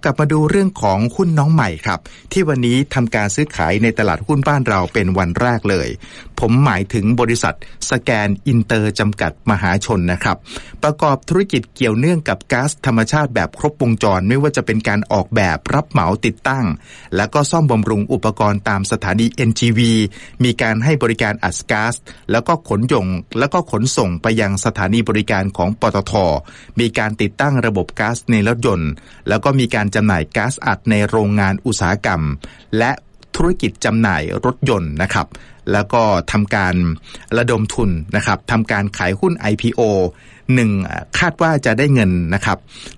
กลับมาดูเรื่องของหุ้นน้องใหม่ครับที่วันนี้ทำการซื้อขายในตลาดหุ้นบ้านเราเป็นวันแรกเลยผมหมายถึงบริษัทสแกนอินเตอร์จำกัดมหาชนนะครับประกอบธุรกิจเกี่ยวเนื่องกับก๊าซธรรมชาติแบบครบวงจรไม่ว่าจะเป็นการออกแบบรับเหมาติดตั้งแล้วก็ซ่อมบำรุงอุปกรณ์ตามสถานี NGV มีการให้บริการอัดก๊าซแล้วก็ขนส่งไปยังสถานีบริการของปตท.มีการติดตั้งระบบก๊าซในรถยนต์แล้วก็มีการจำหน่ายก๊าซอัดในโรงงานอุตสาหกรรมและธุรกิจจำหน่ายรถยนต์นะครับแล้วก็ทำการระดมทุนนะครับทำการขายหุ้น IPO คาดว่าจะได้เงินนะครับ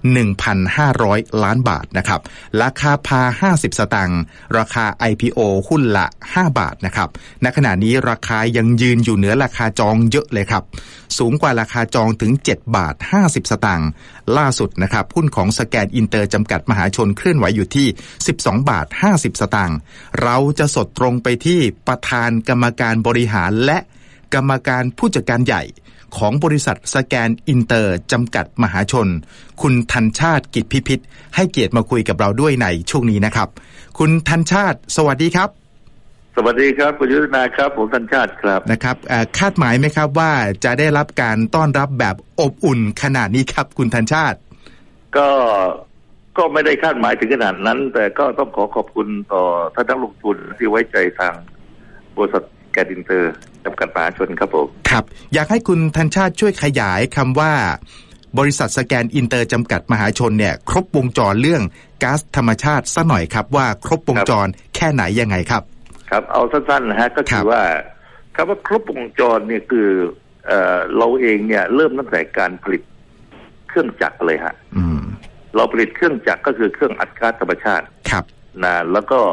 1,500 ล้านบาทนะครับราคาพา50สตางค์ราคา IPO หุ้นละ5บาทนะครับณขณะนี้ราคายังยืนอยู่เหนือราคาจองเยอะเลยครับสูงกว่าราคาจองถึง7บาท50สตางค์ล่าสุดนะครับหุ้นของสแกนอินเตอร์จำกัดมหาชนเคลื่อนไหวอยู่ที่12บาท50สตางค์เราจะสดตรงไปที่ประธานกรรมการบริหารและกรรมการผู้จัดการใหญ่ของบริษัทสแกนอินเตอร์จำกัดมหาชนคุณทันชาติกิจพิพิธให้เกียรติมาคุยกับเราด้วยในช่วงนี้นะครับคุณทันชาติสวัสดีครับสวัสดีครับคุณยุทธนาครับผมทันชาติครับนะครับคาดหมายไหมครับว่าจะได้รับการต้อนรับแบบอบอุ่นขนาดนี้ครับคุณทันชาติก็ไม่ได้คาดหมายถึงขนาดนั้นแต่ก็ต้องขอบคุณต่อท่านนักลงทุนที่ไว้ใจทางบริษัทสแกนอินเตอร์จำกัดมหาชนครับผมครับอยากให้คุณทันชาติช่วยขยายคำว่าบริษัทสแกนอินเตอร์จำกัดมหาชนเนี่ยครบวงจรเรื่องก๊าซธรรมชาติซะหน่อยครับว่าครบวงจรแค่ไหนยังไงครับครับเอาสั้นๆนะฮะก็คือว่าคำว่าครบวงจรเนี่ยคือเราเองเนี่ยเริ่มตั้งแต่การผลิตเครื่องจักรเลยฮะเราผลิตเครื่องจักรก็คือเครื่องอัดก๊าซธรรมชาติครับนะแล้วก็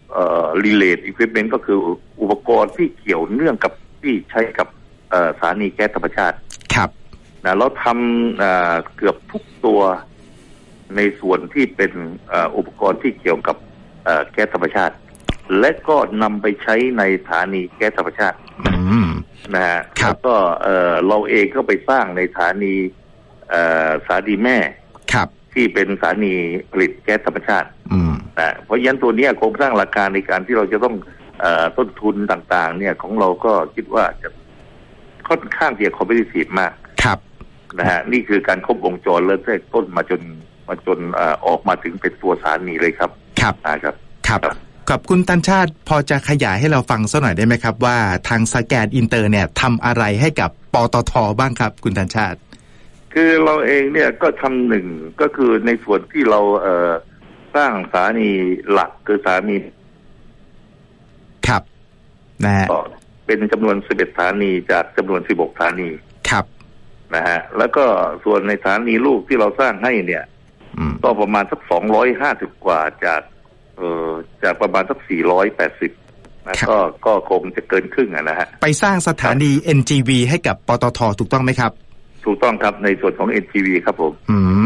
related equipment ก็คืออุปกรณ์ที่เกี่ยวเนื่องกับที่ใช้กับสถานีแก๊สธรรมชาติครับนะเราทำเกือบทุกตัวในส่วนที่เป็นอุปกรณ์ที่เกี่ยวกับแก๊สธรรมชาติและก็นำไปใช้ในสถานีแก๊สธรรมชาตินะฮะแล้วก็เราเองก็ไปสร้างในสถานีแม่ที่เป็นสถานีผลิตแก๊สธรรมชาตินะเพราะฉะนั้นตัวนี้โครงสร้างราคาในการที่เราจะต้องต้นทุนต่างๆเนี่ยของเราก็คิดว่าจะค่อนข้างที่จะ competitive มากครับนะฮะนี่คือการครบวงจรเริ่มตั้งต้นมาจนออกมาถึงเป็นตัวสถานีเลยครับครับขอบคุณทันชาติพอจะขยายให้เราฟังสักหน่อยได้ไหมครับว่าทางสแกนอินเตอร์เนี่ยทำอะไรให้กับปตท.บ้างครับคุณทันชาติคือเราเองเนี่ยก็ทำหนึ่งก็คือในส่วนที่เราสร้างสถานีหลักคือสถานีครับนะฮะเป็นจำนวน11สถานีจากจำนวน16สถานีครับนะฮะแล้วก็ส่วนในสถานีลูกที่เราสร้างให้เนี่ยก็ประมาณสัก250กว่าจากประมาณสัก480นะก็คงจะเกินครึ่งนะฮะไปสร้างสถานี NGV ให้กับปตท.ถูกต้องไหมครับถูกต้องครับในส่วนของ NGV ครับผม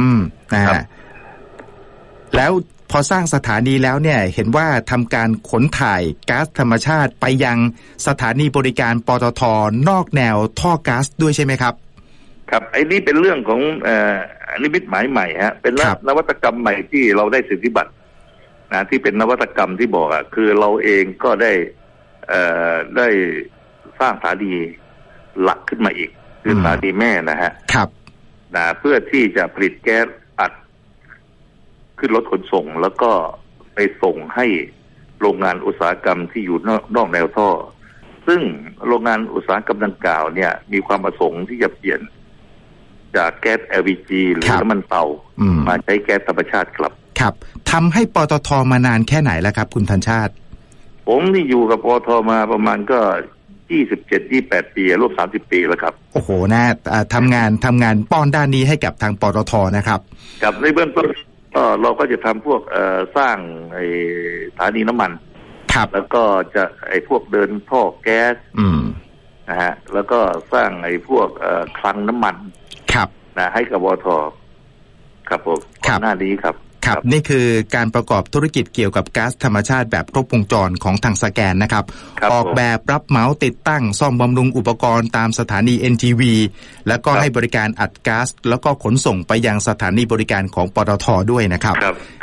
แล้วพอสร้างสถานีแล้วเนี่ยเห็นว่าทำการขนถ่ายก๊าซธรรมชาติไปยังสถานีบริการปตท.นอกแนวท่อก๊าซด้วยใช่ไหมครับครับไอ้นี่เป็นเรื่องของนิมิตหมายใหม่ฮะเป็นนวัตกรรมใหม่ที่เราได้สิทธิบัตรนะที่เป็นนวัตกรรมที่บอกคือเราเองก็ได้สร้างสถานีหลักขึ้นมาอีกคือสถานีแม่นะฮะครับนะเพื่อที่จะผลิตแก๊สอัดขึ้นรถขนส่งแล้วก็ไปส่งให้โรงงานอุตสาหกรรมที่อยู่นอกแนวท่อซึ่งโรงงานอุตสาหกรรมดังกล่าวเนี่ยมีความประสงค์ที่จะเปลี่ยนจากแก๊ส LPG หรือน้ำมันเตามาใช้แก๊สธรรมชาติครับทำให้ปตท.มานานแค่ไหนแล้วครับคุณทันชาติผมนี่อยู่กับปตท.มาประมาณก็27-28 ปีร่วม30 ปีแล้วครับโอ้โหนะทำงานป้อนด้านนี้ให้กับทางปตท.นะครับกับในเบื้องต้นเราก็จะทำพวกสร้างสถานีน้ำมันแล้วก็จะพวกเดินท่อแก๊สนะฮะแล้วก็สร้างพวกคลังน้ำมันนะให้กับปตท.ครับผมหน้านี้ครับนี่คือการประกอบธุรกิจเกี่ยวกับก๊าซธรรมชาติแบบครบวงจรของทางสแกนนะครับออกแบบรับเหมาติดตั้งซ่อมบำรุงอุปกรณ์ตามสถานี NGV แล้วก็ให้บริการอัดก๊าซแล้วก็ขนส่งไปยังสถานีบริการของปตท.ด้วยนะครับ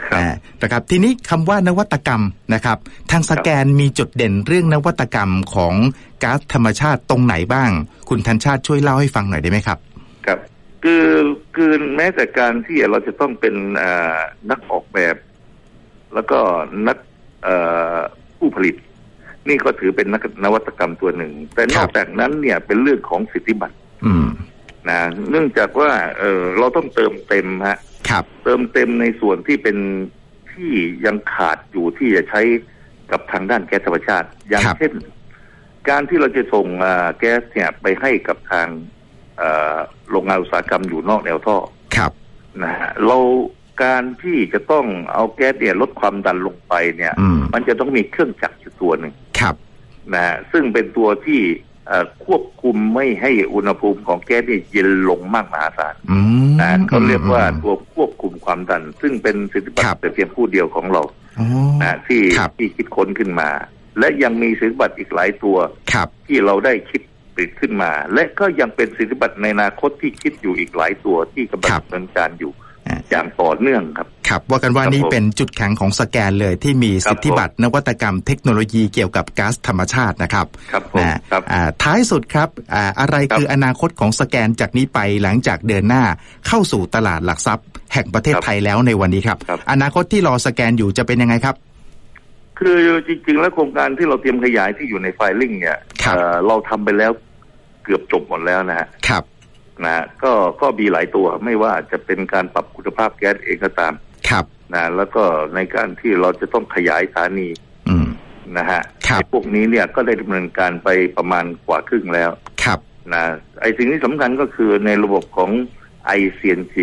นะครับทีนี้คำว่านวัตกรรมนะครับทางสแกนมีจุดเด่นเรื่องนวัตกรรมของก๊าซธรรมชาติตรงไหนบ้างคุณธัญชาติช่วยเล่าให้ฟังหน่อยได้ไหมครับครับคือแม้แต่การที่เราจะต้องเป็นนักออกแบบแล้วก็นักผู้ผลิตนี่ก็ถือเป็นนวัตกรรมตัวหนึ่งแต่นอกจากนั้นเนี่ยเป็นเรื่องของสิทธิบัตรนะเนื่องจากว่าเราต้องเติมเต็มฮะเติมเต็มในส่วนที่เป็นที่ยังขาดอยู่ที่จะใช้กับทางด้านแก๊สธรรมชาติอย่างเช่นการที่เราจะส่งแก๊สเนี่ยไปให้กับทางโรงงานอุตสาหกรรมอยู่นอกแนวท่อนะฮะเราการที่จะต้องเอาแก๊สเนี่ยลดความดันลงไปเนี่ยมันจะต้องมีเครื่องจักรอยู่ตัวหนึ่งนะฮะซึ่งเป็นตัวที่ควบคุมไม่ให้อุณหภูมิของแก๊สเนี่ยเย็นลงมากมหาศาลนะเขาเรียกว่าตัวควบคุมความดันซึ่งเป็นสิทธิบัตรแต่เพียงผู้เดียวของเรานะที่คิดค้นขึ้นมาและยังมีสิทธิบัตรอีกหลายตัวที่เราได้คิดผลิตขึ้นมาและก็ยังเป็นสิทธิบัตรในอนาคตที่คิดอยู่อีกหลายตัวที่กำลังดำเนินการอยู่อย่างต่อเนื่องครับว่ากันว่านี่เป็นจุดแข็งของสแกนเลยที่มีสิทธิบัตรนวัตกรรมเทคโนโลยีเกี่ยวกับก๊าซธรรมชาตินะครับท้ายสุดครับอะไรคืออนาคตของสแกนจากนี้ไปหลังจากเดินหน้าเข้าสู่ตลาดหลักทรัพย์แห่งประเทศไทยแล้วในวันนี้ครับอนาคตที่รอสแกนอยู่จะเป็นยังไงครับคือจริงๆแล้วโครงการที่เราเตรียมขยายที่อยู่ในไฟลิ่งเนี่ยเราทำไปแล้วเกือบจบหมดแล้วนะครับนะก็มีหลายตัวไม่ว่าจะเป็นการปรับคุณภาพแก๊สเองก็ตามนะแล้วก็ในการที่เราจะต้องขยายสถานีนะฮะพวกนี้เนี่ยก็ได้ดำเนินการไปประมาณกว่าครึ่งแล้วนะไอ้สิ่งที่สำคัญก็คือในระบบของ ICNG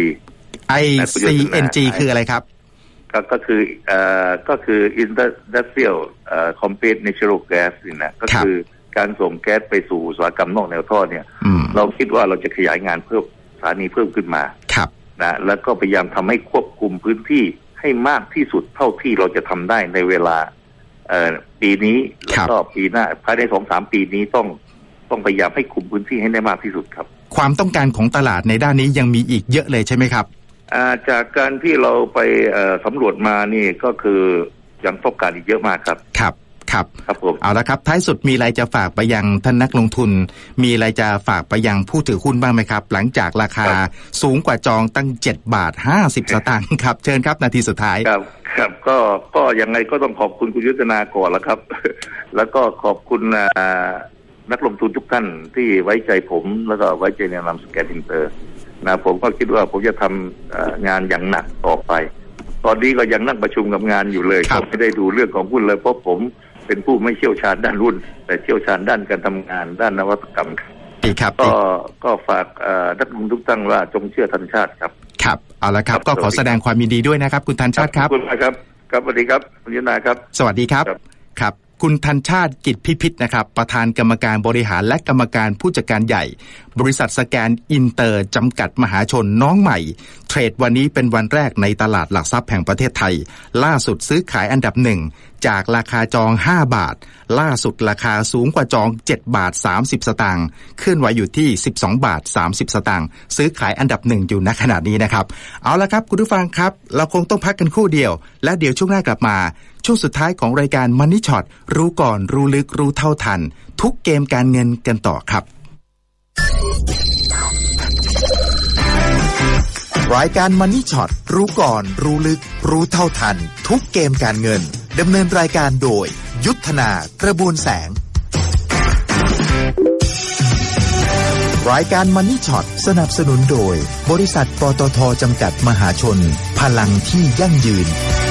คืออะไรครับก็คือ Industrial Compressed Natural Gas นี่นะก็คือการส่งแก๊สไปสู่อุตสาหกรรมนอกแนวท่อเนี่ยเราคิดว่าเราจะขยายงานเพิ่มสถานีเพิ่มขึ้นมานะแล้วก็พยายามทำให้ควบคุมพื้นที่ให้มากที่สุดเท่าที่เราจะทำได้ในเวลาปีนี้แล้วก็ปีหน้าภายใน 2-3 ปีนี้ต้องพยายามให้คุมพื้นที่ให้ได้มากที่สุดครับความต้องการของตลาดในด้านนี้ยังมีอีกเยอะเลยใช่ไหมครับจากการที่เราไปสำรวจมานี่ก็คือยังต้องการอีกเยอะมากครับครับผมเอาละครับท้ายสุดมีอะไรจะฝากไปยังท่านนักลงทุนมีอะไรจะฝากไปยังผู้ถือหุ้นบ้างไหมครับหลังจากราคาสูงกว่าจองตั้ง7.50 สตางค์ครับเชิญครับนาทีสุดท้ายครับก็ยังไงก็ต้องขอบคุณคุณยุทธนาก่อนแล้วครับแล้วก็ขอบคุณนักลงทุนทุกท่านที่ไว้ใจผมแล้วก็ไว้ใจแนะนำสแกนอินเตอร์นะผมก็คิดว่าผมจะทำงานอย่างหนักต่อไปตอนนี้ก็ยังนั่งประชุมกับงานอยู่เลยก็ไม่ได้ดูเรื่องของหุ้นเลยเพราะผมเป็นผู้ไม่เชี่ยวชาญด้านหุ้นแต่เชี่ยวชาญด้านการทำงานด้านนวัตกรรมครับก็ฝากนักลงทุนทุกท่านว่าจงเชื่อธัญชาติครับเอาละครับก็ขอแสดงความยินดีด้วยนะครับคุณธัญชาติครับขอบคุณครับสวัสดีครับคุณยุทธนาครับสวัสดีครับคุณธัญชาติกิจพิพิธนะครับประธานกรรมการบริหารและกรรมการผู้จัดการใหญ่บริษัทสแกนอินเตอร์จำกัดมหาชนน้องใหม่เทรดวันนี้เป็นวันแรกในตลาดหลักทรัพย์แห่งประเทศไทยล่าสุดซื้อขายอันดับ1จากราคาจอง5 บาทล่าสุดราคาสูงกว่าจอง7.30 สตางค์เคลื่อนไหวอยู่ที่12.30 สตางค์ซื้อขายอันดับ1อยู่ณขณะนี้นะครับเอาละครับคุณผู้ฟังครับเราคงต้องพักกันครู่เดียวและเดี๋ยวช่วงหน้ากลับมาช่วงสุดท้ายของรายการ Money Shot รู้ก่อนรู้ลึกรู้เท่าทันทุกเกมการเงินกันต่อครับรายการ Money Shot รู้ก่อนรู้ลึกรู้เท่าทันทุกเกมการเงินดำเนินรายการโดยยุทธนากระบวนแสงรายการ Money Shot สนับสนุนโดยบริษัทปตท.จำกัดมหาชนพลังที่ยั่งยืน